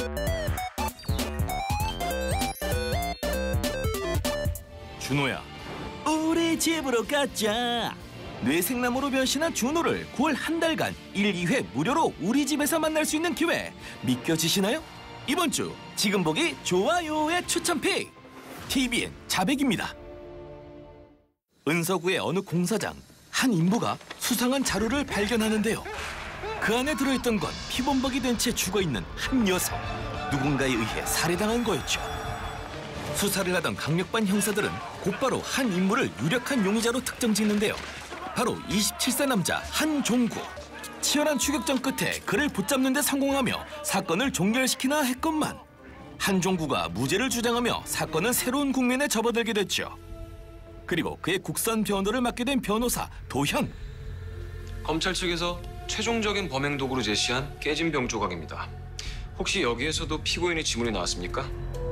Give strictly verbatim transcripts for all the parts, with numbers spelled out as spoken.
준호야, 우리 집으로 가자. 뇌생남으로 변신한 준호를 구월 한 달간 일, 이 회 무료로 우리 집에서 만날 수 있는 기회 믿겨지시나요? 이번 주 지금 보기 좋아요의 추천픽 티비엔 자백입니다. 은서구의 어느 공사장 한 인부가 수상한 자료를 발견하는데요. 그 안에 들어있던 건 피범벅이 된 채 죽어있는 한 여성. 누군가에 의해 살해당한 거였죠. 수사를 하던 강력반 형사들은 곧바로 한 인물을 유력한 용의자로 특정짓는데요. 바로 이십칠 세 남자 한종구. 치열한 추격전 끝에 그를 붙잡는 데 성공하며 사건을 종결시키나 했건만 한종구가 무죄를 주장하며 사건은 새로운 국면에 접어들게 됐죠. 그리고 그의 국선 변호를 맡게 된 변호사 도현. 검찰 측에서 최종적인 범행 도구로 제시한 깨진 병 조각입니다. 혹시 여기에서도 피고인의 지문이 나왔습니까?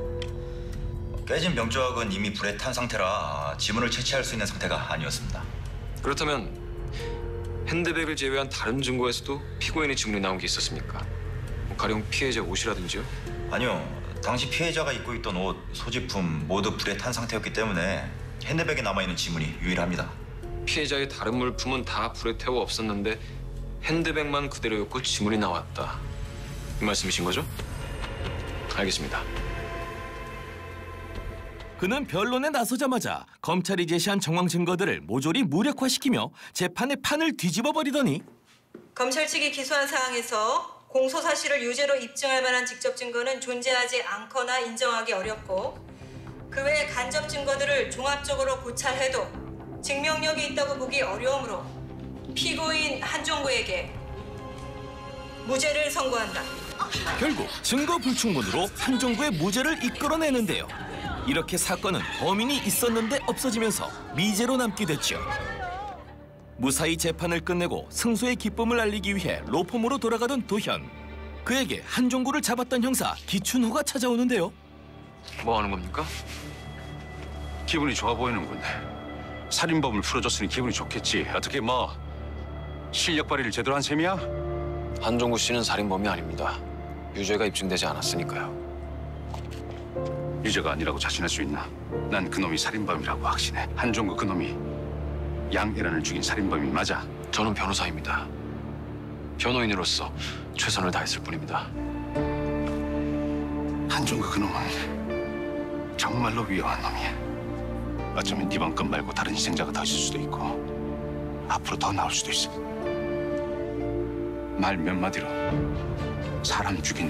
깨진 병 조각은 이미 불에 탄 상태라 지문을 채취할 수 있는 상태가 아니었습니다. 그렇다면 핸드백을 제외한 다른 증거에서도 피고인의 지문이 나온 게 있었습니까? 뭐 가령 피해자 옷이라든지요? 아니요. 당시 피해자가 입고 있던 옷, 소지품 모두 불에 탄 상태였기 때문에 핸드백에 남아있는 지문이 유일합니다. 피해자의 다른 물품은 다 불에 태워 없었는데 핸드백만 그대로였고 지문이 나왔다. 이 말씀이신 거죠? 알겠습니다. 그는 변론에 나서자마자 검찰이 제시한 정황 증거들을 모조리 무력화시키며 재판의 판을 뒤집어 버리더니 검찰 측이 기소한 사항에서 공소 사실을 유죄로 입증할 만한 직접 증거는 존재하지 않거나 인정하기 어렵고 그 외 간접 증거들을 종합적으로 고찰해도 증명력이 있다고 보기 어려우므로 피고인 한종구에게 무죄를 선고한다. 결국 증거 불충분으로 한종구의 무죄를 이끌어내는데요. 이렇게 사건은 범인이 있었는데 없어지면서 미제로 남게 됐죠. 무사히 재판을 끝내고 승소의 기쁨을 알리기 위해 로펌으로 돌아가던 도현. 그에게 한종구를 잡았던 형사 기춘호가 찾아오는데요. 뭐 하는 겁니까? 기분이 좋아 보이는군. 살인범을 풀어줬으니 기분이 좋겠지. 어떻게 뭐 실력 발휘를 제대로 한 셈이야? 한종구 씨는 살인범이 아닙니다. 유죄가 입증되지 않았으니까요. 유죄가 아니라고 자신할 수 있나? 난 그놈이 살인범이라고 확신해. 한종구 그놈이 양애란을 죽인 살인범이 맞아. 저는 변호사입니다. 변호인으로서 최선을 다했을 뿐입니다. 한종구 그놈은 정말로 위험한 놈이야. 어쩌면 이번 건 말고 다른 희생자가 더 있을 수도 있고 앞으로 더 나올 수도 있어. 말 몇 마디로 사람 죽인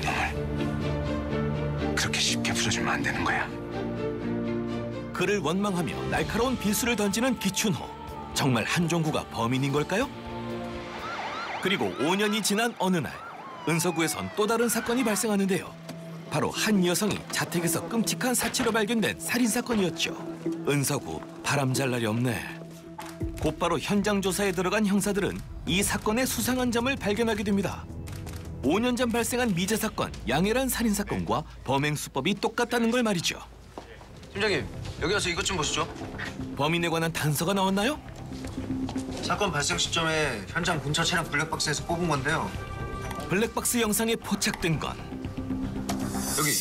놈을 그렇게 쉽게 풀어주면 안 되는 거야. 그를 원망하며 날카로운 비수를 던지는 기춘호. 정말 한종구가 범인인 걸까요? 그리고 오 년이 지난 어느 날 은서구에선 또 다른 사건이 발생하는데요. 바로 한 여성이 자택에서 끔찍한 사체로 발견된 살인사건이었죠. 은서구, 바람잘 날이 없네. 곧바로 현장 조사에 들어간 형사들은 이 사건의 수상한 점을 발견하게 됩니다. 오 년 전 발생한 미제 사건, 양애란 살인 사건과 범행 수법이 똑같다는 걸 말이죠. 팀장님, 여기 와서 이것 좀 보시죠. 범인에 관한 단서가 나왔나요? 사건 발생 시점에 현장 근처 차량 블랙박스에서 뽑은 건데요. 블랙박스 영상에 포착된 건 여기.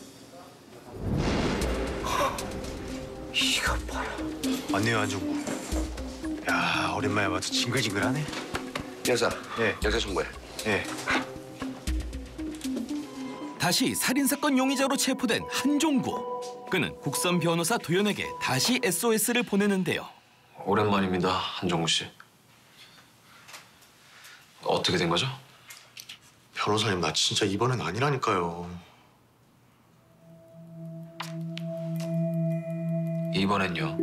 이거 봐요. 맞네요, 한종구. 야, 오랜만에 봐도 징글징글하네. 여사, 예. 여사 정보해. 예. 다시 살인사건 용의자로 체포된 한종구. 그는 국선 변호사 도현에게 다시 에스오에스를 보내는데요. 오랜만입니다, 한종구 씨. 어떻게 된 거죠? 변호사님, 나 진짜 이번엔 아니라니까요. 이번엔요?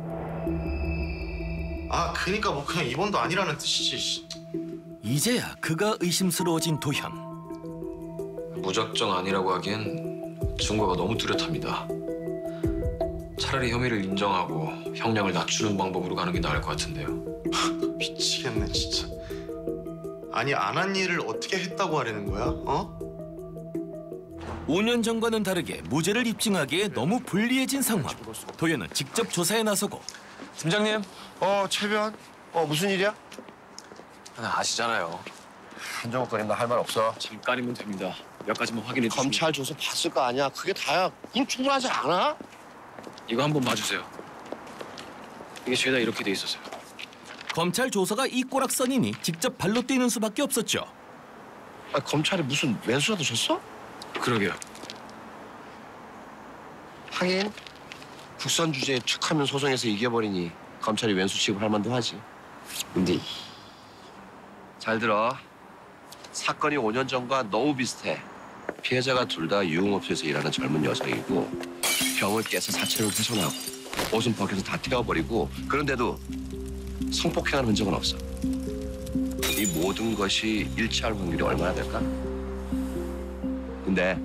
아, 그니까 뭐 그냥 이번도 아니라는 뜻이지. 이제야 그가 의심스러워진 도현. 무작정 아니라고 하기엔 증거가 너무 뚜렷합니다. 차라리 혐의를 인정하고 형량을 낮추는 방법으로 가는 게 나을 것 같은데요. 미치겠네, 진짜. 아니, 안 한 일을 어떻게 했다고 하려는 거야? 어? 오 년 전과는 다르게 무죄를 입증하기에 너무 불리해진 상황. 도현은 직접 조사에 나서고. 팀장님. 어, 최변. 어, 무슨 일이야? 아시잖아요. 한정욱 거님 나 할 말 없어. 잠깐이면 됩니다. 몇 가지만 확인해 주시면. 검찰 조서 봤을 거 아니야. 그게 다야. 그럼 충분하지 않아? 이거 한번 봐주세요. 이게 죄다 이렇게 돼 있었어요. 검찰 조서가 이 꼬락선이니 직접 발로 뛰는 수밖에 없었죠. 아, 검찰이 무슨 왼수라도 줬어? 그러게요. 하긴 국선 주제에 툭하면 소송에서 이겨버리니 검찰이 왼수 취급할 만도 하지. 근데 잘 들어. 사건이 오 년 전과 너무 비슷해. 피해자가 둘 다 유흥업소에서 일하는 젊은 여성이고 병을 깨서 사체를 훼손하고 옷은 벗겨서 다 태워버리고 그런데도 성폭행한 흔적은 없어. 이 모든 것이 일치할 확률이 얼마나 될까? 근데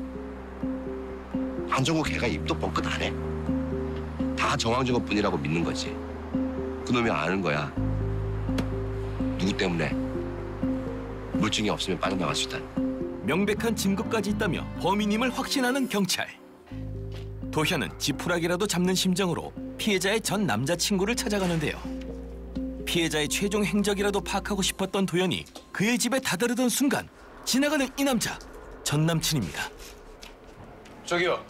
한정국 걔가 입도 뻥끗 안 해. 다 정황증거뿐이라고 믿는 거지. 그놈이 아는 거야. 누구 때문에 물증이 없으면 빠져나갈 수 있다는. 명백한 증거까지 있다며 범인임을 확신하는 경찰. 도현은 지푸라기라도 잡는 심정으로 피해자의 전 남자친구를 찾아가는데요. 피해자의 최종 행적이라도 파악하고 싶었던 도현이 그의 집에 다다르던 순간 지나가는 이 남자, 전 남친입니다. 저기요.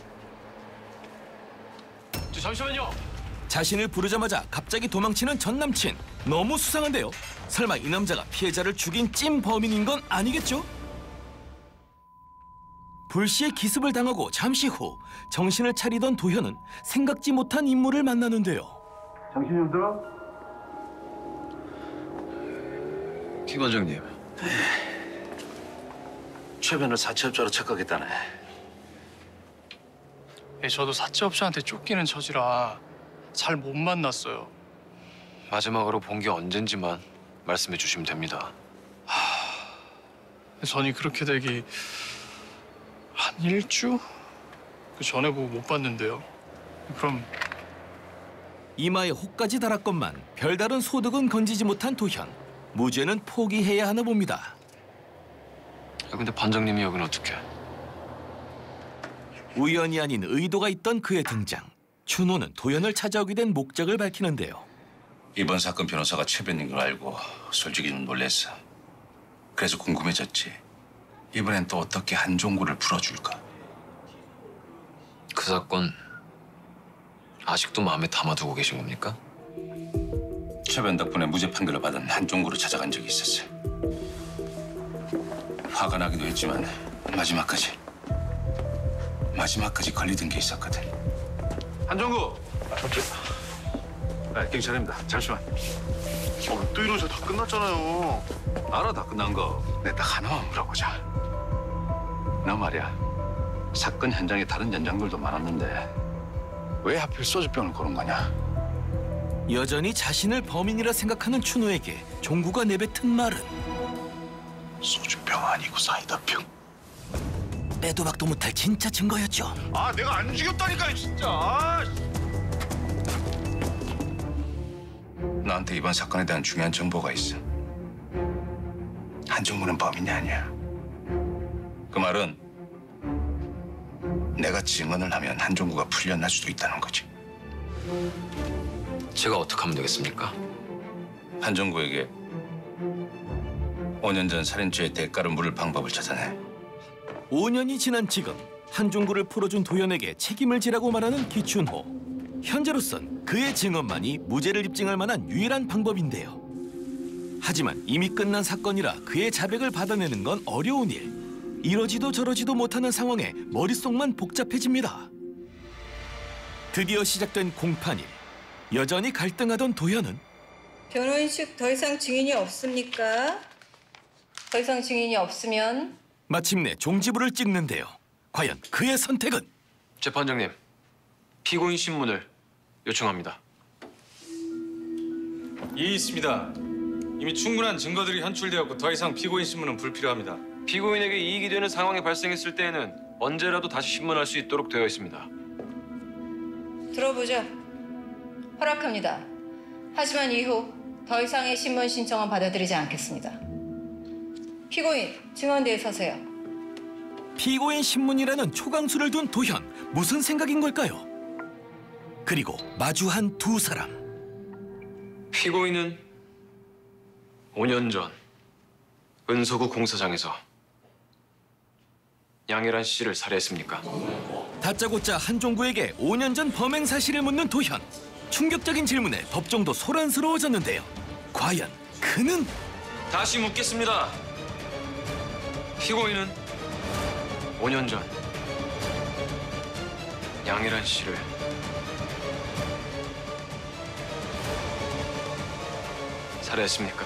저 잠시만요. 자신을 부르자마자 갑자기 도망치는 전 남친. 너무 수상한데요. 설마 이 남자가 피해자를 죽인 찐 범인인 건 아니겠죠? 불시에 기습을 당하고 잠시 후 정신을 차리던 도현은 생각지 못한 인물을 만나는데요. 정신 좀 들어? 김 원장님. 최변을 사채업자로 착각했다네. 예, 저도 사채업자한테 쫓기는 처지라 잘 못 만났어요. 마지막으로 본 게 언젠지만 말씀해 주시면 됩니다. 전이 그렇게 되기 한 일주? 그 전에 보고 못 봤는데요. 그럼 이마에 혹까지 달았건만 별다른 소득은 건지지 못한 도현. 무죄는 포기해야 하나 봅니다. 아, 근데 반장님이 여긴 어떻게? 우연이 아닌 의도가 있던 그의 등장. 준호는 도현을 찾아오게 된 목적을 밝히는데요. 이번 사건 변호사가 최변인 걸 알고 솔직히 좀 놀랬어. 그래서 궁금해졌지. 이번엔 또 어떻게 한종구를 풀어줄까? 그 사건 아직도 마음에 담아두고 계신 겁니까? 최변 덕분에 무죄 판결을 받은 한종구를 찾아간 적이 있었어. 화가 나기도 했지만 마지막까지 마지막까지 걸리던 게 있었거든. 한종구! 아, 경찰입니다. 잠시만. 어, 또 이러죠? 다 끝났잖아요. 알아, 다 끝난 거. 내 딱 하나만 물어보자. 너 말이야, 사건 현장에 다른 연장들도 많았는데 왜 하필 소주병을 고른 거냐? 여전히 자신을 범인이라 생각하는 준호에게 종구가 내뱉은 말은 소주병 아니고 사이다병. 빼도 박도 못할 진짜 증거였죠. 아, 내가 안 죽였다니까요, 진짜. 아, 나한테 이번 사건에 대한 중요한 정보가 있어. 한종구는 범인이 아니야. 그 말은 내가 증언을 하면 한종구가 풀려날 수도 있다는 거지. 제가 어떻게 하면 되겠습니까? 한종구에게 오 년 전 살인죄의 대가를 물을 방법을 찾아내. 오 년이 지난 지금 한종구를 풀어준 도현에게 책임을 지라고 말하는 기춘호. 현재로선 그의 증언만이 무죄를 입증할 만한 유일한 방법인데요. 하지만 이미 끝난 사건이라 그의 자백을 받아내는 건 어려운 일. 이러지도 저러지도 못하는 상황에 머릿속만 복잡해집니다. 드디어 시작된 공판일. 여전히 갈등하던 도현은 변호인 측 더 이상 증인이 없습니까? 더 이상 증인이 없으면 마침내 종지부를 찍는데요. 과연 그의 선택은? 재판장님, 피고인 신문을 요청합니다. 이 있습니다. 이미 충분한 증거들이 현출되었고 더 이상 피고인 신문은 불필요합니다. 피고인에게 이익이 되는 상황이 발생했을 때에는 언제라도 다시 신문할 수 있도록 되어 있습니다. 들어보죠. 허락합니다. 하지만 이후 더 이상의 신문 신청은 받아들이지 않겠습니다. 피고인, 증언대에 서세요. 피고인 신문이라는 초강수를 둔 도현. 무슨 생각인 걸까요? 그리고 마주한 두 사람. 피고인은 오 년 전 은서구 공사장에서 양혜란 씨를 살해했습니까? 다짜고짜 한종구에게 오 년 전 범행 사실을 묻는 도현. 충격적인 질문에 법정도 소란스러워졌는데요. 과연 그는? 다시 묻겠습니다. 피고인은 오 년 전 양혜란 씨를 살해했습니까?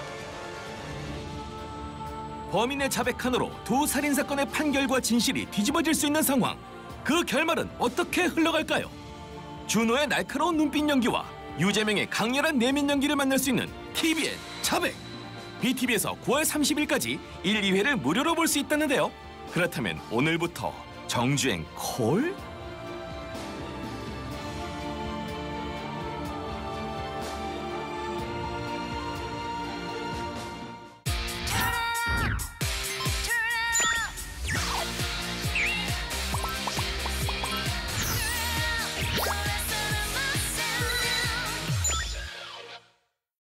범인의 자백한으로 두 살인사건의 판결과 진실이 뒤집어질 수 있는 상황. 그 결말은 어떻게 흘러갈까요? 준호의 날카로운 눈빛 연기와 유재명의 강렬한 내면 연기를 만날 수 있는 티비엔 자백. 비티비에서 구월 삼십일까지 일, 이 회를 무료로 볼 수 있다는데요. 그렇다면 오늘부터 정주행 콜? Turn it up.